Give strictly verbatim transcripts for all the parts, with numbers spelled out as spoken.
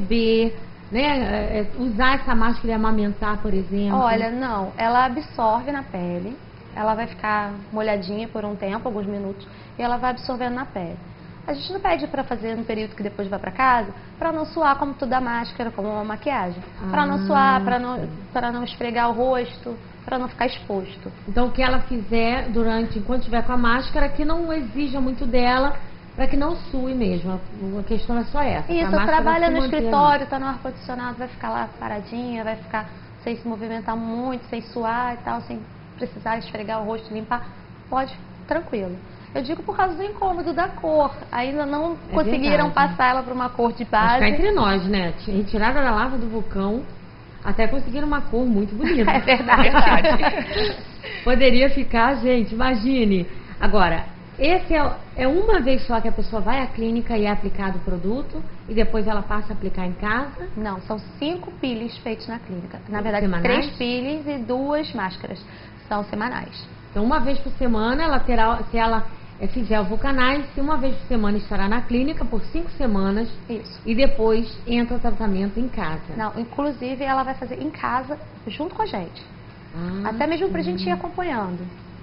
bebê, né? Usar essa máscara e amamentar, por exemplo? Olha, não. Ela absorve na pele, ela vai ficar molhadinha por um tempo, alguns minutos, e ela vai absorvendo na pele. A gente não pede para fazer no período que depois vai para casa, para não suar como toda a máscara, como uma maquiagem. Ah, para não suar, para não, para não esfregar o rosto, para não ficar exposto. Então o que ela fizer durante, enquanto estiver com a máscara, que não exija muito dela, para que não sue mesmo. A questão é só essa. Isso, trabalha no escritório, está no ar-condicionado, vai ficar lá paradinha, vai ficar sem se movimentar muito, sem suar e tal, sem precisar esfregar o rosto, limpar. Pode, tranquilo. Eu digo por causa do incômodo da cor. Ainda não é conseguiram verdade. Passar ela para uma cor de base. Mas cá entre nós, né? Retirada da lava do vulcão, até conseguiram uma cor muito bonita. É verdade. Poderia ficar, gente, imagine. Agora, esse é, é uma vez só que a pessoa vai à clínica e é aplicado o produto e depois ela passa a aplicar em casa? Não, são cinco peelings feitos na clínica. Na verdade, semanais? Três peelings e duas máscaras. São semanais. Então, uma vez por semana, ela terá, se ela fizer o Vulcanize, uma vez por semana estará na clínica por cinco semanas. Isso. E depois entra o tratamento em casa. Não, inclusive ela vai fazer em casa, junto com a gente. Ah, Até mesmo pra gente ir acompanhando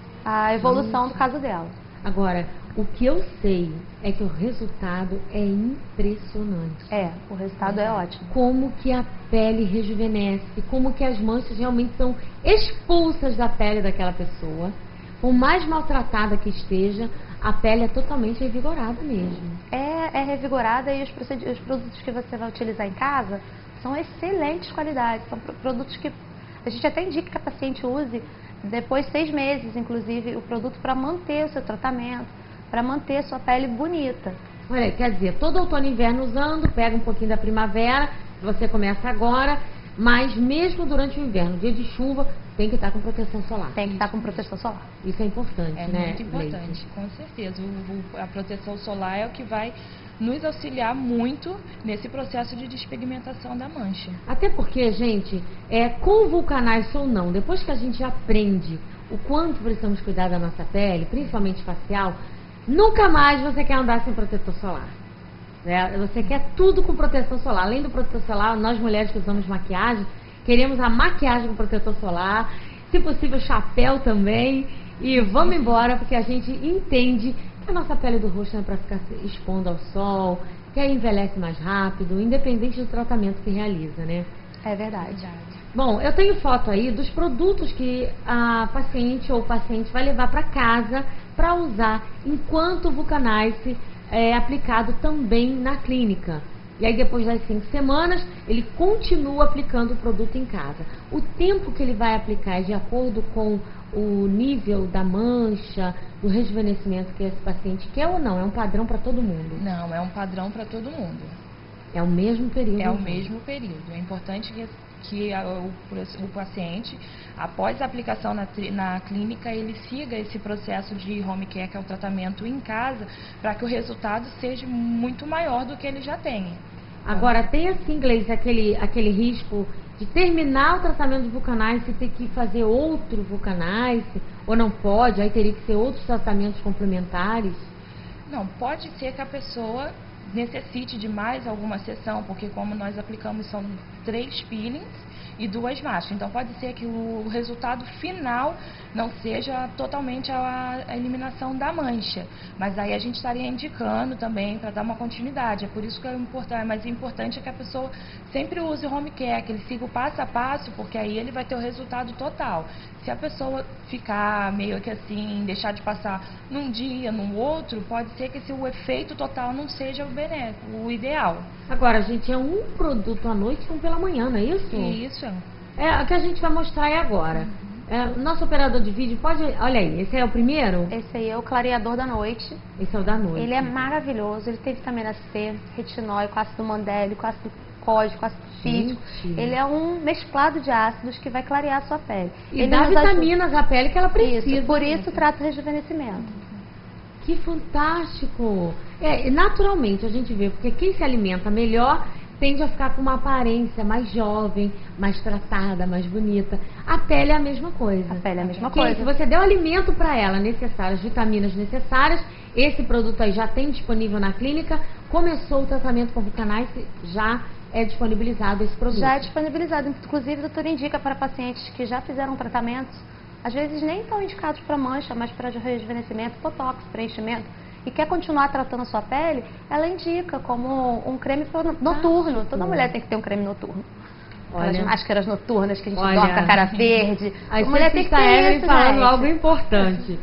a evolução sim. do caso dela. Agora, o que eu sei é que o resultado é impressionante. É, o resultado é, é ótimo. Como que a pele rejuvenesce, como que as manchas realmente são expulsas da pele daquela pessoa. Por mais maltratada que esteja, a pele é totalmente revigorada mesmo. É, é revigorada e os, os produtos que você vai utilizar em casa são excelentes qualidades. São produtos que a gente até indica que a paciente use depois de seis meses, inclusive, o produto para manter o seu tratamento, para manter a sua pele bonita. Olha, quer dizer, todo outono e inverno usando, pega um pouquinho da primavera, você começa agora, mas mesmo durante o inverno, dia de chuva, tem que estar com proteção solar. Tem que estar com proteção solar. Isso é importante, é né? É muito importante, Leite? Com certeza. O, o, a proteção solar é o que vai nos auxiliar muito nesse processo de despigmentação da mancha. Até porque, gente, é, com Vulcanize ou não, depois que a gente aprende o quanto precisamos cuidar da nossa pele, principalmente facial, nunca mais você quer andar sem protetor solar. Né? Você quer tudo com proteção solar. Além do protetor solar, nós mulheres que usamos maquiagem, queremos a maquiagem com protetor solar, se possível chapéu também, e vamos embora, porque a gente entende que a nossa pele do rosto não é para ficar se expondo ao sol, que aí envelhece mais rápido, independente do tratamento que realiza, né? É verdade. Bom, eu tenho foto aí dos produtos que a paciente ou o paciente vai levar para casa para usar enquanto o Vulcanize é aplicado também na clínica. E aí depois das cinco semanas, ele continua aplicando o produto em casa. O tempo que ele vai aplicar é de acordo com o nível da mancha, do rejuvenescimento que esse paciente quer ou não? É um padrão para todo mundo? Não, é um padrão para todo mundo. É o mesmo período? É o mesmo período. É importante que, que a, o, o paciente, após a aplicação na, na clínica, ele siga esse processo de home care, que é o tratamento em casa, para que o resultado seja muito maior do que ele já tem. Agora, tem assim, Gleice, aquele, aquele risco de terminar o tratamento de Vulcanize e ter que fazer outro Vulcanize, ou não pode, aí teria que ser outros tratamentos complementares? Não, pode ser que a pessoa necessite de mais alguma sessão, porque como nós aplicamos são três peelings e duas máscaras, então pode ser que o resultado final não seja totalmente a, a eliminação da mancha, mas aí a gente estaria indicando também para dar uma continuidade. É por isso que é importante, mas o importante é que a pessoa sempre use o home care, que ele siga o passo a passo, porque aí ele vai ter o resultado total. Se a pessoa ficar meio que assim, deixar de passar num dia, num outro, pode ser que esse, o efeito total não seja o benéfico, o ideal. Agora, gente, é um produto à noite e um pela manhã, não é isso? Isso. É, o que a gente vai mostrar é agora. Uhum. É, nosso operador de vídeo pode... Olha aí, esse é o primeiro? Esse aí é o clareador da noite. Esse é o da noite. Ele é maravilhoso, ele tem vitamina C, retinóico, ácido mandélico, ácido códico, ácido cítrico. Ele é um mesclado de ácidos que vai clarear a sua pele. E ele dá vitaminas à pele que ela precisa. Isso, por isso trata o rejuvenescimento. Que fantástico! É, naturalmente a gente vê, porque quem se alimenta melhor tende a ficar com uma aparência mais jovem, mais tratada, mais bonita. A pele é a mesma coisa. A pele é a mesma Porque coisa. se você der o alimento para ela necessário, as vitaminas necessárias, esse produto aí já tem disponível na clínica, começou o tratamento com Vulcanize, já é disponibilizado esse produto. Já é disponibilizado. Inclusive, o doutor indica para pacientes que já fizeram tratamentos, às vezes nem estão indicados para mancha, mas para rejuvenescimento, botox, preenchimento, e quer continuar tratando a sua pele, ela indica como um creme noturno. Toda mulher tem que ter um creme noturno. Aquelas máscaras noturnas que a gente olha, dorme com a cara verde. A mulher tem que ter Evelyn isso, falando gente. algo importante.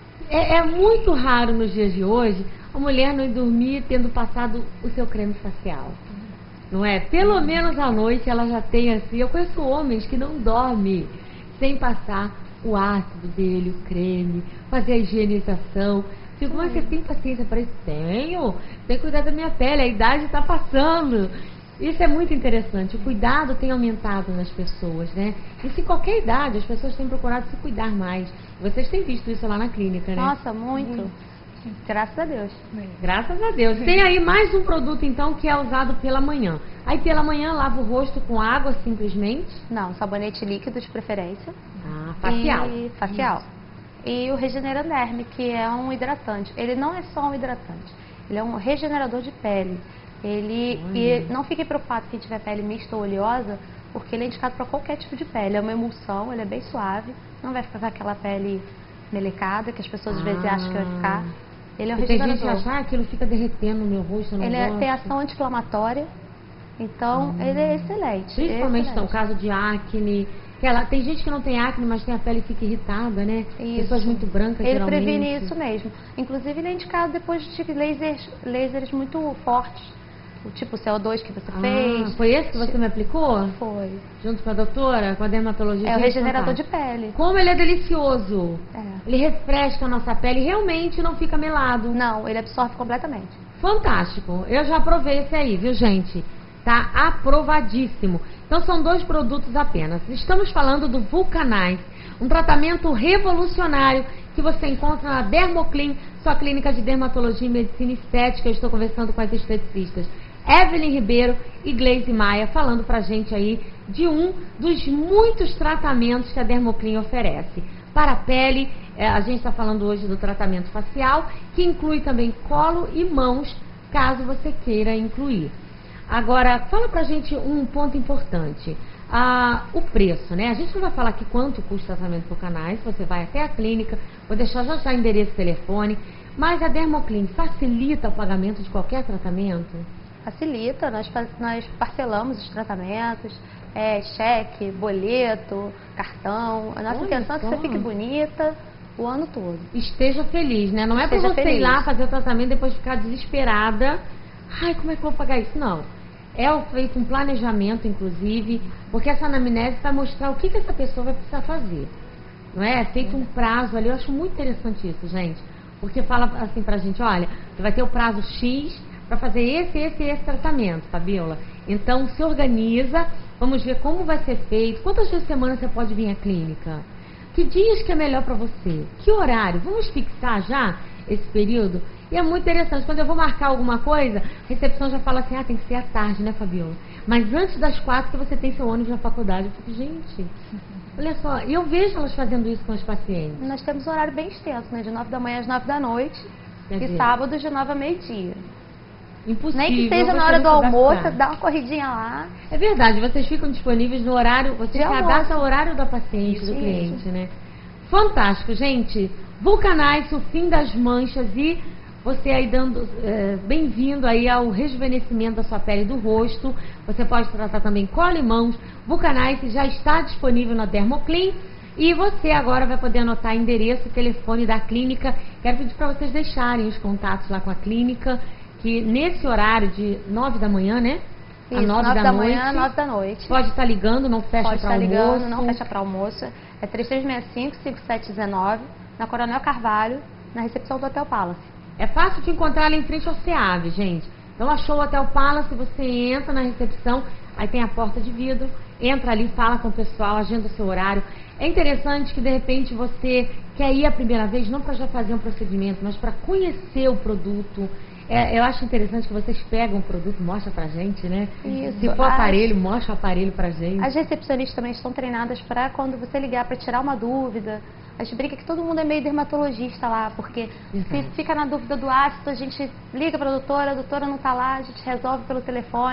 É, é muito raro nos dias de hoje a mulher não ir dormir tendo passado o seu creme facial. Não é? Pelo menos à noite ela já tem assim. Eu conheço homens que não dormem sem passar o ácido dele, o creme, fazer a higienização. Digo, mas você tem paciência para isso? Tenho. Tem que cuidar da minha pele, a idade está passando. Isso é muito interessante. O cuidado tem aumentado nas pessoas, né? Isso em qualquer idade, as pessoas têm procurado se cuidar mais. Vocês têm visto isso lá na clínica, né? Nossa, muito. muito. Graças a Deus. Graças a Deus. Tem aí mais um produto, então, que é usado pela manhã. Aí, pela manhã, lava o rosto com água, simplesmente? Não, sabonete líquido de preferência. Ah, facial. E facial. Isso. E o Regenera Derme, que é um hidratante. Ele não é só um hidratante, ele é um regenerador de pele. Ele, e não fique preocupado quem tiver pele mista ou oleosa, porque ele é indicado para qualquer tipo de pele. É uma emulsão, ele é bem suave, não vai ficar com aquela pele melecada que as pessoas às vezes ah. acham que vai ficar. Ele é um Tem regenerador. gente que acha, ah, aquilo fica derretendo no meu rosto, eu não Ele gosto. é, tem ação anti-inflamatória, então hum. ele é excelente. Principalmente é no caso de acne. Ela, tem gente que não tem acne, mas tem a pele que fica irritada, né? Isso. Pessoas muito brancas, ele geralmente. previne isso mesmo. Inclusive, ele é indicado depois de lasers, lasers muito fortes. O tipo C O dois que você ah, fez. Foi esse que você me aplicou? Foi. Junto com a doutora, com a dermatologista? É o regenerador de pele. Como ele é delicioso. É. Ele refresca a nossa pele e realmente não fica melado. Não, ele absorve completamente. Fantástico. Eu já provei esse aí, viu, gente? Tá aprovadíssimo. Então são dois produtos apenas. Estamos falando do Vulcanize, um tratamento revolucionário que você encontra na Dermoclin, sua clínica de dermatologia e medicina estética. Eu estou conversando com as esteticistas Evelyn Ribeiro e Gleise Maia, falando pra gente aí de um dos muitos tratamentos que a Dermoclin oferece. Para a pele, a gente está falando hoje do tratamento facial, que inclui também colo e mãos, caso você queira incluir. Agora, fala pra gente um ponto importante. Ah, o preço, né? A gente não vai falar aqui quanto custa o tratamento por canais, você vai até a clínica, vou deixar já já endereço e telefone, mas a Dermoclin facilita o pagamento de qualquer tratamento? Facilita, nós, nós parcelamos os tratamentos, é, cheque, boleto, cartão. A nossa Olha intenção é que só. você fique bonita o ano todo. Esteja feliz, né? Não é Esteja pra você feliz. ir lá fazer o tratamento e depois ficar desesperada. Ai, como é que eu vou pagar isso? Não. É feito um planejamento, inclusive, porque essa anamnese vai mostrar o que, que essa pessoa vai precisar fazer. Não é? É feito um prazo ali. Eu acho muito interessante isso, gente. Porque fala assim pra gente, olha, você vai ter o prazo X para fazer esse, esse e esse tratamento, Fabiola. Então, se organiza, vamos ver como vai ser feito, quantas vezes por semana você pode vir à clínica, que dias que é melhor para você, que horário, vamos fixar já esse período? E é muito interessante, quando eu vou marcar alguma coisa, a recepção já fala assim, ah, tem que ser à tarde, né, Fabiola? Mas antes das quatro que você tem seu ônibus na faculdade. Eu fico, gente, olha só, e eu vejo elas fazendo isso com os pacientes. Nós temos um horário bem extenso, né, de nove da manhã às nove da noite, Quer e dizer, sábado de nove a meio-dia. Impossível. Nem que seja na hora do almoço, dá uma corridinha lá. É verdade, vocês ficam disponíveis no horário, você se adapta ao horário da paciente, Isso, do cliente, isso. né? Fantástico, gente. Vulcanize, o fim das manchas, e você aí dando, é, bem-vindo aí ao rejuvenescimento da sua pele e do rosto. Você pode tratar também colo e mãos. Vulcanize já está disponível na Dermoclin. E você agora vai poder anotar endereço e telefone da clínica. Quero pedir para vocês deixarem os contatos lá com a clínica, que nesse horário de nove da manhã, né? Isso, a nove da, da noite, manhã, nove da noite. Pode estar ligando, não fecha Pode para estar almoço. ligando, não fecha para almoço. É três três seis cinco, cinco sete um nove, na Coronel Carvalho, na recepção do Hotel Palace. É fácil de encontrar ali em frente ao SEAV, gente. Então achou o Hotel Palace, você entra na recepção, aí tem a porta de vidro, entra ali, fala com o pessoal, agenda o seu horário. É interessante que de repente você quer ir a primeira vez, não para já fazer um procedimento, mas para conhecer o produto. É, eu acho interessante que vocês pegam o produto, mostram pra gente, né? Isso. Se for As- aparelho, mostra o aparelho pra gente. As recepcionistas também estão treinadas para quando você ligar para tirar uma dúvida. A gente brinca que todo mundo é meio dermatologista lá, porque se Exato. fica na dúvida do ácido, a gente liga para a doutora, a doutora não está lá, a gente resolve pelo telefone.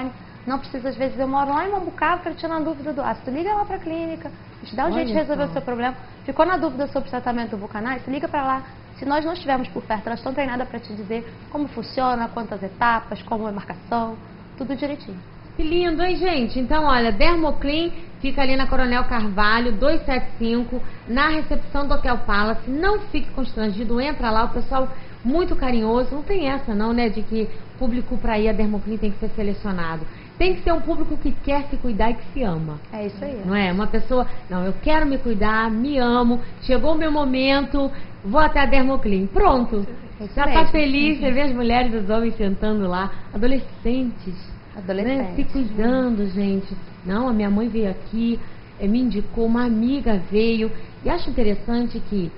Não precisa, às vezes, eu moro lá em Mambucaba, quero tirar uma dúvida do ácido. Liga lá para a clínica, a gente dá um Olha jeito de resolver só. o seu problema. Ficou na dúvida sobre o tratamento do Vulcanize? Liga para lá. Se nós não estivermos por perto, elas estão treinadas para te dizer como funciona, quantas etapas, como é a marcação, tudo direitinho. Que lindo, hein, gente? Então, olha, Dermoclean fica ali na Coronel Carvalho, duzentos e setenta e cinco, na recepção do Hotel Palace. Não fique constrangido, entra lá, o pessoal muito carinhoso. Não tem essa, não, né, de que público para ir a Dermoclean tem que ser selecionado. Tem que ser um público que quer se cuidar e que se ama. É isso aí. Não é? Uma pessoa, não, eu quero me cuidar, me amo, chegou o meu momento, vou até a Dermoclean. Pronto. Isso Já mesmo. tá feliz, você vê as mulheres e os homens sentando lá, adolescentes. Adolescente. Né? Se cuidando, gente. Não, a minha mãe veio aqui, eh, me indicou, uma amiga veio. E acho interessante que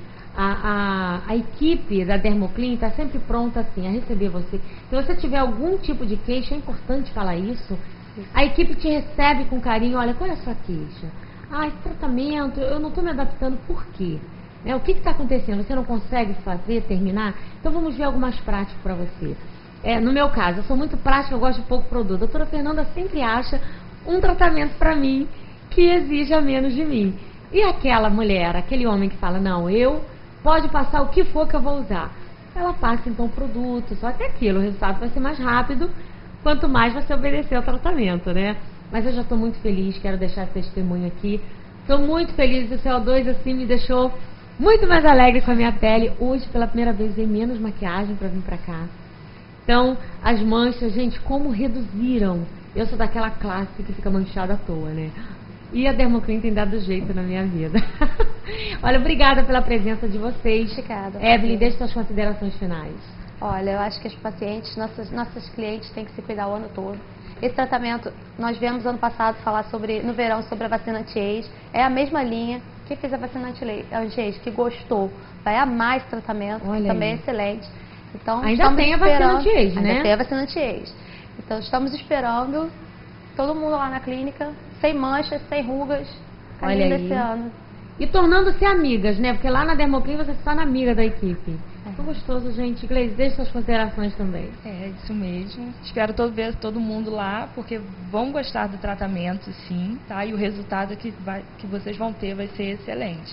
a, a, a equipe da Dermoclean está sempre pronta assim a receber você. Se você tiver algum tipo de queixa, é importante falar isso. A equipe te recebe com carinho. Olha, qual é a sua queixa? Ah, esse tratamento, eu não estou me adaptando, por quê? Né? O que está acontecendo? Você não consegue fazer, terminar? Então vamos ver algo mais prático para você. É, no meu caso, eu sou muito prática, eu gosto de pouco produto. A doutora Fernanda sempre acha um tratamento para mim que exija menos de mim. E aquela mulher, aquele homem que fala, não, eu pode passar o que for que eu vou usar. Ela passa então o produto, só que aquilo, o resultado vai ser mais rápido quanto mais você obedecer ao tratamento, né? Mas eu já estou muito feliz, quero deixar esse testemunho aqui. Estou muito feliz, o C O dois assim me deixou muito mais alegre com a minha pele. Hoje, pela primeira vez, usei menos maquiagem para vir para cá. Então, as manchas, gente, como reduziram. Eu sou daquela classe que fica manchada à toa, né? E a Dermoclean tem dado jeito na minha vida. Olha, obrigada pela presença de vocês. Obrigada. Evelyn, deixe suas considerações finais. Olha, eu acho que os pacientes, nossos, nossos clientes têm que se cuidar o ano todo. Esse tratamento, nós viemos ano passado falar sobre, no verão, sobre a vacina anti-age. É a mesma linha. Quem fez a vacina anti-age, que gostou, vai amar esse tratamento, Olha também aí. é excelente. Então, Ainda estamos tem a vacina esperando- anti-age, ainda né? tem a vacina anti-age. Então, estamos esperando todo mundo lá na clínica, sem manchas, sem rugas, Olha ainda aí. esse ano. E tornando-se amigas, né? Porque lá na Dermoclean você se torna amiga da equipe. Foi gostoso, gente. Gleice, deixe suas considerações também. É, isso mesmo. Espero todo, ver todo mundo lá, porque vão gostar do tratamento, sim, tá? E o resultado que, vai, que vocês vão ter vai ser excelente.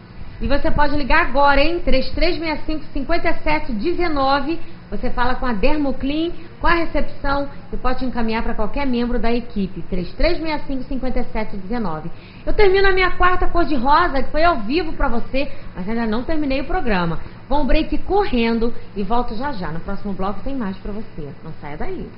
E você pode ligar agora, hein? três três seis cinco, cinco sete um nove. Você fala com a Dermoclean, com a recepção, e pode te encaminhar para qualquer membro da equipe. três três seis cinco, cinco sete um nove. Eu termino a minha quarta cor de rosa, que foi ao vivo para você, mas ainda não terminei o programa. Vou um break correndo e volto já já. No próximo bloco tem mais para você. Não saia daí.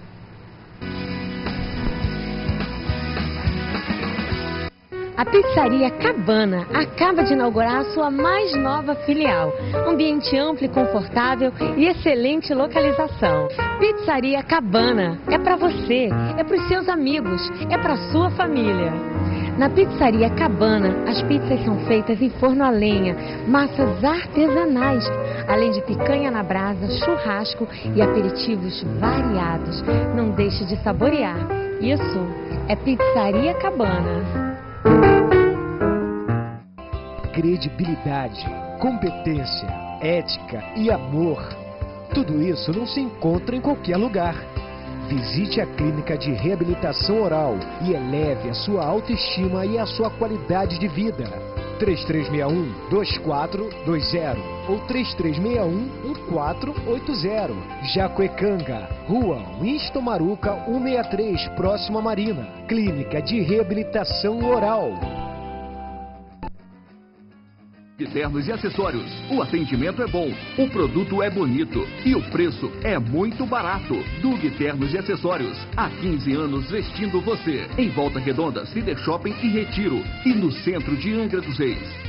A Pizzaria Cabana acaba de inaugurar a sua mais nova filial. Ambiente amplo e confortável e excelente localização. Pizzaria Cabana é para você, é para os seus amigos, é para sua família. Na Pizzaria Cabana, as pizzas são feitas em forno a lenha, massas artesanais, além de picanha na brasa, churrasco e aperitivos variados. Não deixe de saborear. Isso é Pizzaria Cabana. Credibilidade, competência, ética e amor. Tudo isso não se encontra em qualquer lugar. Visite a Clínica de Reabilitação Oral e eleve a sua autoestima e a sua qualidade de vida. três três seis um, dois quatro dois zero ou três três seis um, um quatro oito zero. Jacuecanga, Rua Winston Maruca, cento e sessenta e três, próximo à Marina. Clínica de Reabilitação Oral. Ternos e acessórios. O atendimento é bom, o produto é bonito e o preço é muito barato. Dug Ternos e Acessórios. Há quinze anos vestindo você. Em Volta Redonda, Cider Shopping e Retiro. E no centro de Angra dos Reis.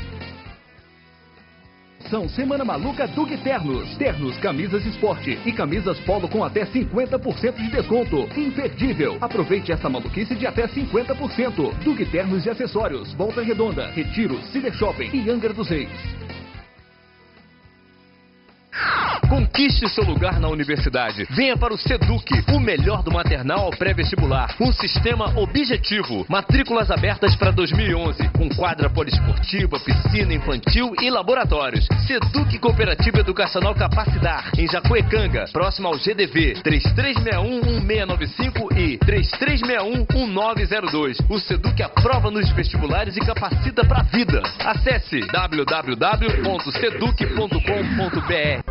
São Semana Maluca Dug Ternos. Ternos, camisas esporte e camisas polo com até cinquenta por cento de desconto. Imperdível. Aproveite essa maluquice de até cinquenta por cento. Dug Ternos e Acessórios. Volta Redonda, Retiro, Cider Shopping e Angra dos Reis. Conquiste seu lugar na universidade. Venha para o SEDUC, o melhor do maternal ao pré-vestibular. Um sistema objetivo. Matrículas abertas para dois mil e onze, com quadra poliesportiva, piscina infantil e laboratórios. SEDUC Cooperativa Educacional Capacidar, em Jacuecanga, próximo ao G D V, três três seis um, um seis nove cinco e três três seis um, um nove zero dois. O SEDUC aprova nos vestibulares e capacita para a vida. Acesse w w w ponto seduc ponto com ponto b r.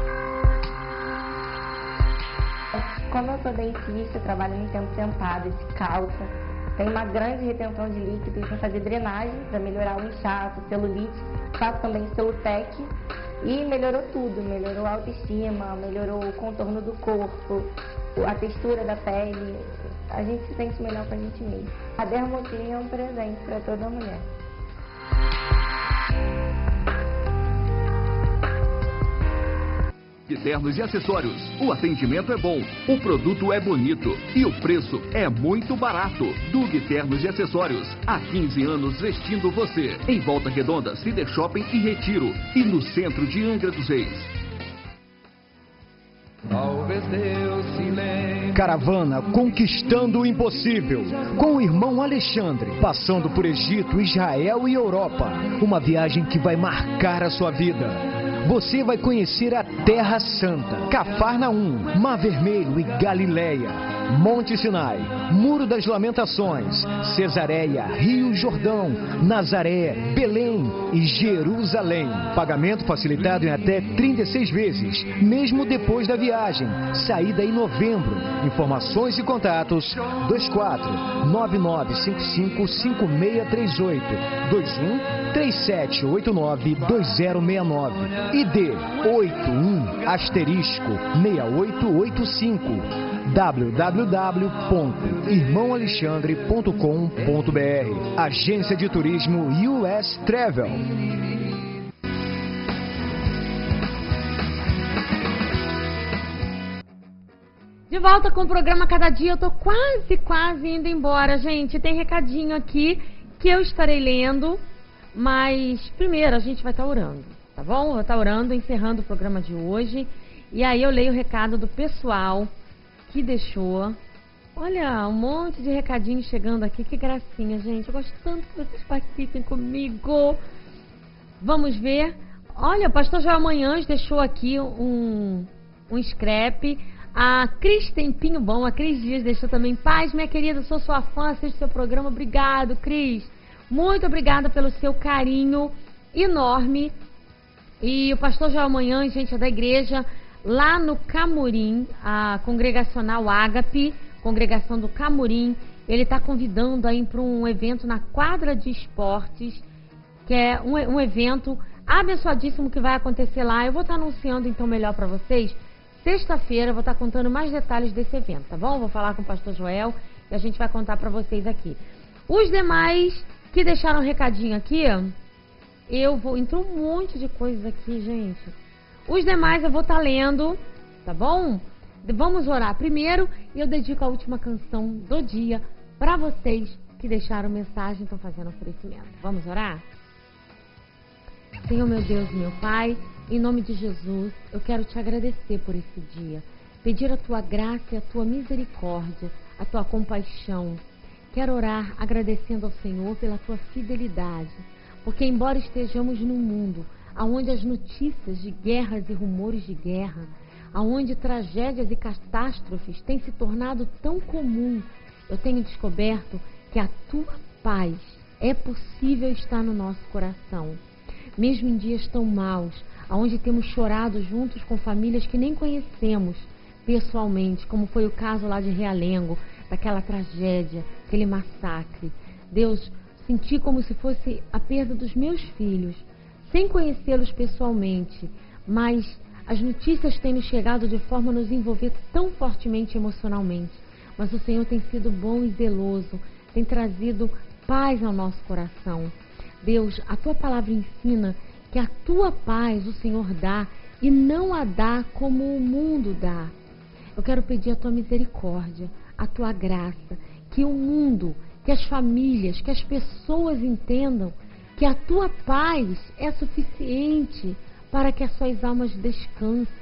Como eu sou dentista, eu trabalho muito tempo sentada, de calça, tem uma grande retenção de líquido e para fazer drenagem, para melhorar o inchaço, celulite, faço também Celutec e melhorou tudo, melhorou a autoestima, melhorou o contorno do corpo, a textura da pele, a gente se sente melhor pra gente mesmo. A Dermoclin é um presente para toda mulher. Ternos e acessórios. O atendimento é bom, o produto é bonito e o preço é muito barato. Dug Ternos e Acessórios. Há quinze anos vestindo você. Em Volta Redonda, Cider Shopping e Retiro. E no centro de Angra dos Reis. Talvez Deus se lembre. Caravana conquistando o impossível. Com o irmão Alexandre, passando por Egito, Israel e Europa. Uma viagem que vai marcar a sua vida. Você vai conhecer a Terra Santa, Cafarnaum, Mar Vermelho e Galileia, Monte Sinai, Muro das Lamentações, Cesareia, Rio Jordão, Nazaré, Belém e Jerusalém. Pagamento facilitado em até trinta e seis vezes, mesmo depois da viagem. Saída em novembro. Informações e contatos dois quatro nove nove cinco cinco cinco seis três oito, dois um três sete oito nove dois zero seis nove. I D oito um asterisco seis oito oito cinco. w w w ponto irmão alexandre ponto com ponto b r. Agência de Turismo U S Travel. De volta com o programa Cada Dia. Eu tô quase, quase indo embora, gente. Tem recadinho aqui que eu estarei lendo, mas primeiro a gente vai estar orando, tá bom? Eu vou estar orando, encerrando o programa de hoje. E aí eu leio o recado do pessoal que deixou. Olha, um monte de recadinho chegando aqui. Que gracinha, gente. Eu gosto tanto que vocês participem comigo. Vamos ver. Olha, o pastor Joel Manhães deixou aqui um, um scrap. A Cris Tempinho Bom, a Cris Dias deixou também. Paz, minha querida, sou sua fã, assisto seu programa. Obrigado, Cris. Muito obrigada pelo seu carinho enorme. E o pastor Joel Manhães, gente, é da igreja lá no Camurim, a congregacional Ágape, congregação do Camurim. Ele está convidando aí para um evento na quadra de esportes, que é um, um evento abençoadíssimo que vai acontecer lá. Eu vou estar anunciando então melhor para vocês. Sexta-feira eu vou estar contando mais detalhes desse evento, tá bom? Vou falar com o pastor Joel e a gente vai contar para vocês aqui. Os demais que deixaram um recadinho aqui, eu vou... Entrou um monte de coisas aqui, gente. Os demais eu vou estar lendo, tá bom? Vamos orar primeiro e eu dedico a última canção do dia para vocês que deixaram mensagem e estão fazendo oferecimento. Vamos orar? Senhor, meu Deus, meu Pai, em nome de Jesus, eu quero te agradecer por esse dia. Pedir a tua graça e a tua misericórdia, a tua compaixão. Quero orar agradecendo ao Senhor pela tua fidelidade. Porque embora estejamos num mundo onde as notícias de guerras e rumores de guerra, onde tragédias e catástrofes têm se tornado tão comum, eu tenho descoberto que a tua paz é possível estar no nosso coração. Mesmo em dias tão maus, onde temos chorado juntos com famílias que nem conhecemos pessoalmente, como foi o caso lá de Realengo, daquela tragédia, aquele massacre. Deus, senti como se fosse a perda dos meus filhos, sem conhecê-los pessoalmente, mas as notícias têm nos chegado de forma a nos envolver tão fortemente emocionalmente. Mas o Senhor tem sido bom e zeloso, tem trazido paz ao nosso coração. Deus, a tua palavra ensina que a tua paz o Senhor dá e não a dá como o mundo dá. Eu quero pedir a tua misericórdia, a tua graça, que o mundo, que as famílias, que as pessoas entendam que a tua paz é suficiente para que as suas almas descansem,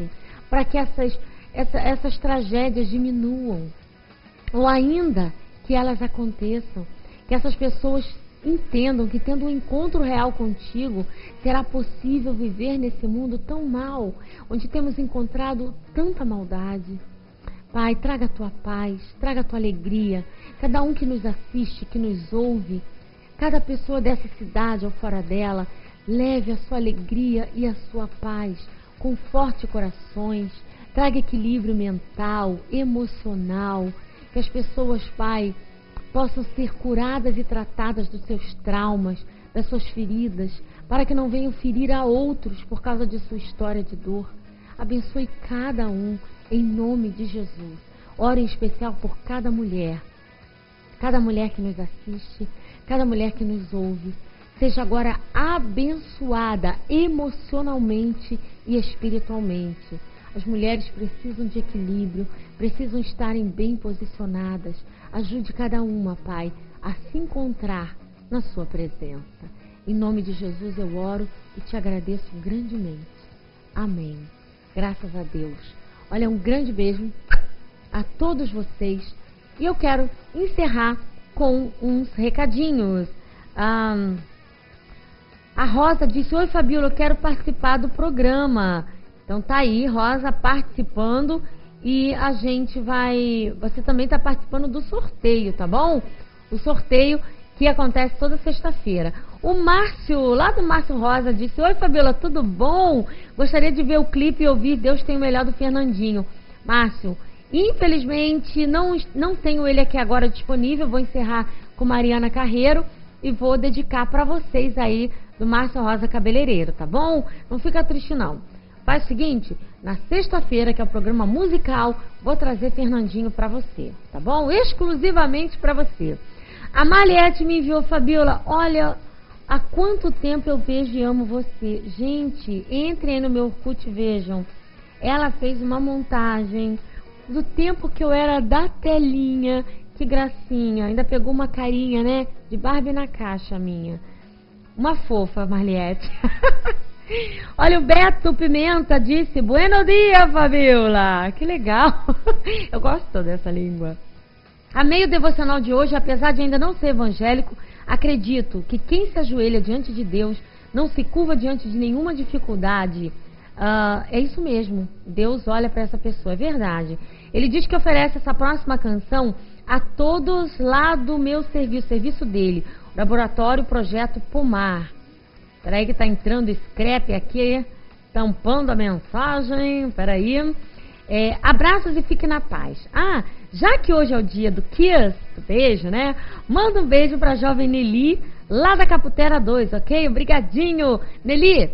para que essas, essa, essas tragédias diminuam, ou ainda que elas aconteçam, que essas pessoas entendam que tendo um encontro real contigo, será possível viver nesse mundo tão mal, onde temos encontrado tanta maldade. Pai, traga a tua paz, traga a tua alegria, cada um que nos assiste, que nos ouve, cada pessoa dessa cidade ou fora dela, leve a sua alegria e a sua paz, conforte corações, traga equilíbrio mental, emocional, que as pessoas, Pai, possam ser curadas e tratadas dos seus traumas, das suas feridas, para que não venham ferir a outros por causa de sua história de dor. Abençoe cada um, em nome de Jesus. Ore em especial por cada mulher, cada mulher que nos assiste, cada mulher que nos ouve. Seja agora abençoada emocionalmente e espiritualmente. As mulheres precisam de equilíbrio, precisam estarem bem posicionadas. Ajude cada uma, Pai, a se encontrar na sua presença. Em nome de Jesus eu oro e te agradeço grandemente. Amém. Graças a Deus. Olha, um grande beijo a todos vocês. E eu quero encerrar com uns recadinhos. Ah, a Rosa disse: oi, Fabiola, eu quero participar do programa. Então tá aí, Rosa, participando. E a gente vai... Você também está participando do sorteio, tá bom? O sorteio que acontece toda sexta-feira. O Márcio, lá do Márcio Rosa, disse: oi, Fabiola, tudo bom? Gostaria de ver o clipe e ouvir Deus Tem o Melhor do Fernandinho. Márcio, infelizmente não, não tenho ele aqui agora disponível. Vou encerrar com Mariana Carreiro e vou dedicar para vocês aí do Márcio Rosa Cabeleireiro, tá bom? Não fica triste não. Faz o seguinte, na sexta-feira, que é o programa musical, vou trazer Fernandinho para você, tá bom? Exclusivamente para você. A Maliette me enviou: Fabiola, olha, há quanto tempo eu vejo e amo você. Gente, entrem aí no meu Orkut e vejam. Ela fez uma montagem do tempo que eu era da telinha. Que gracinha. Ainda pegou uma carinha, né? De Barbie na caixa minha. Uma fofa, Marliette. Olha, o Beto Pimenta disse: Buenos dias, Fabiola. Que legal. Eu gosto dessa língua. Amei o devocional de hoje, apesar de ainda não ser evangélico. Acredito que quem se ajoelha diante de Deus não se curva diante de nenhuma dificuldade. Uh, é isso mesmo. Deus olha para essa pessoa, é verdade. Ele diz que oferece essa próxima canção a todos lá do meu serviço, serviço dele, o Laboratório Projeto Pomar. Peraí que tá entrando scrap aqui, tampando a mensagem. Peraí. É, abraços e fique na paz. Ah, já que hoje é o dia do Kiss, do beijo, né? Manda um beijo pra jovem Nelly, lá da Caputera dois, ok? Obrigadinho, Nelly.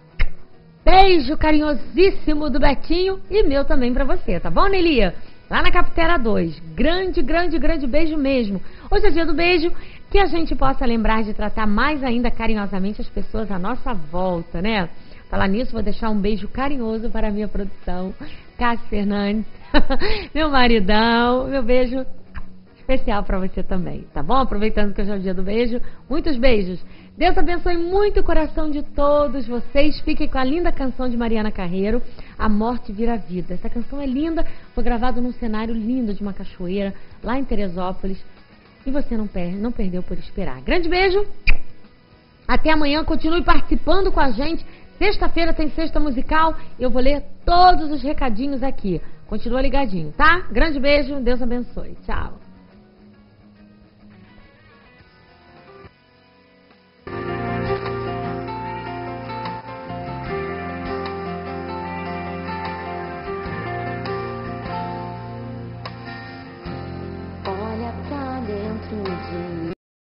Beijo carinhosíssimo do Betinho e meu também pra você, tá bom, Nelly? Lá na Caputera dois. Grande, grande, grande beijo mesmo. Hoje é dia do beijo, que a gente possa lembrar de tratar mais ainda carinhosamente as pessoas à nossa volta, né? Falar nisso, vou deixar um beijo carinhoso para a minha produção, Cássio Fernandes, meu maridão, meu beijo especial para você também, tá bom? Aproveitando que hoje é o dia do beijo, muitos beijos. Deus abençoe muito o coração de todos vocês. Fiquem com a linda canção de Mariana Carreiro, A Morte Vira Vida. Essa canção é linda, foi gravada num cenário lindo de uma cachoeira, lá em Teresópolis. E você não, per não perdeu por esperar. Grande beijo, até amanhã, continue participando com a gente. Sexta-feira tem Sexta Musical e eu vou ler todos os recadinhos aqui. Continua ligadinho, tá? Grande beijo, Deus abençoe. Tchau.